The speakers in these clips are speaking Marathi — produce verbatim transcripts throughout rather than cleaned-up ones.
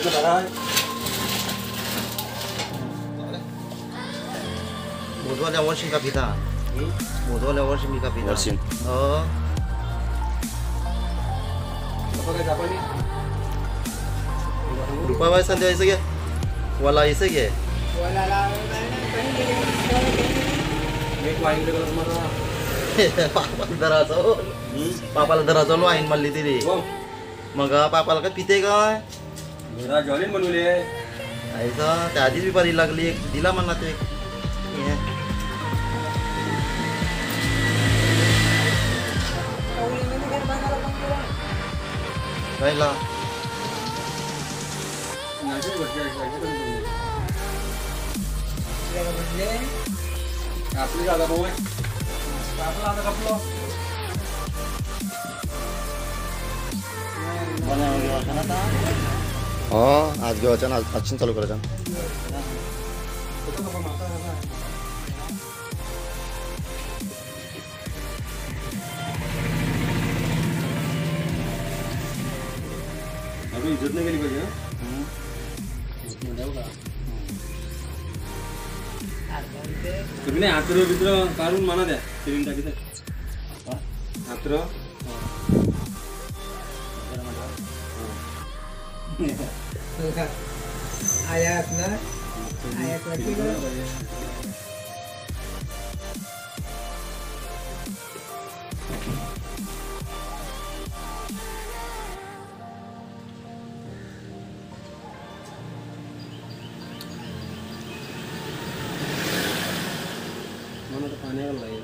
모두가 원신 갑니다. 모두가 원신 갑니다. 원신. 어. रुपया संध्या यायचं घे वाला यायचं घे पापाला दराचा पापाला दराचा वाईन म्हणली तिने मग पापाला काय पिते काय जॉलिन बनवले आईचं त्या आधीच बिपारी लागली एक दिला म्हणला ते राहिला आपली जागा भाऊ आपला आता कपलो हो आज घेवायचं ना आजपासून चालू करायचं अभी इज्जत नाही गेली पाहिजे तुम्ही नाही हात्र बित्र काढून म्हणा द्या फिरून टाकी हात्र आयात ना आयात मला तर पाण्यावर लागेल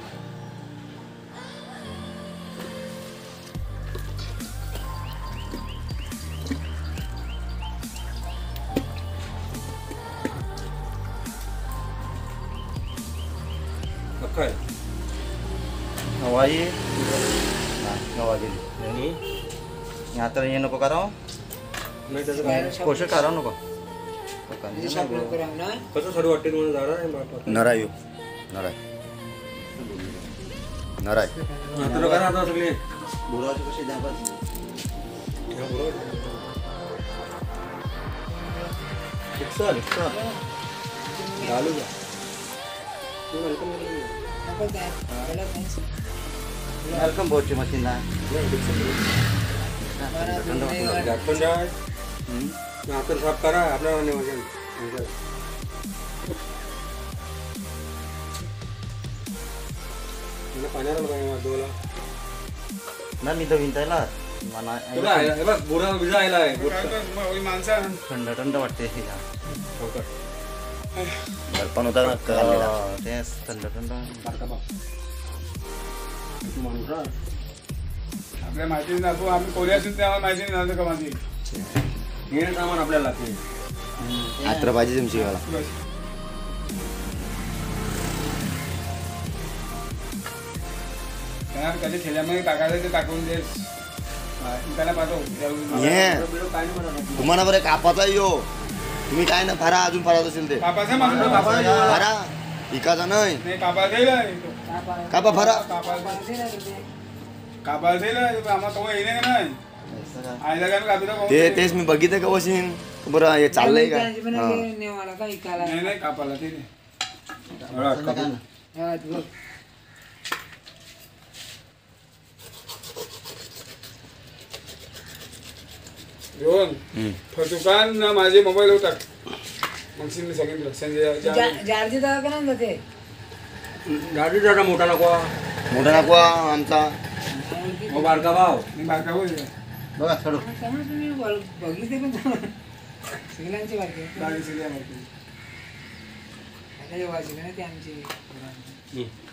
काय हवाई हवा गेली आणि आता ये नको करावं नाही त्याचं काय पोषक करावं नको कसं थोडं वाटते तुम्हाला झाडा नराय नराय नराय हात्र करा आता सगळे बुराची कशी द्या रिक्षा रिक्षा घालू द्या वेलकम बोटची मशीन ना झाकण द्या हातर साफ करा आपल्याला नाही मशीन पाण्याला पाहिजे ना मी तर विंतायला मला बुडा बिजा आला आहे थंड थंड वाटते पण होता ना तेच थंड थंड आपल्या माहिती नाही आम्ही कोणी असून तेव्हा माहिती नाही का माझी हे सामान आपल्याला हात्र पाहिजे तुमची मला कधी ठेल्यामध्ये टाकायचं ते टाकून दे त्याला पाठव तुम्हाला बरं कापाचा यो तुम्ही काय ना फारा अजून फारा असेल ते कापायचं फारा इकाचा नाही कापायचं कापा फारा कापायचं आम्हाला तो येणे नाही ते तेच मी बघितलं का वशीन बरं हे चाललंय का नाही नाही कापायला ते घेऊन दुकान माझे मोबाईल होता मग सांगितलं संजय जारजी दादा का ना ते गाडी दादा मोठा नको मोठा नको आमचा हो बारका भाव मी बारका होईल बघा चढू तुम्ही बघितले पण सगळ्यांची बारकी गाडी सगळ्या माहिती वाजले ना ते आमची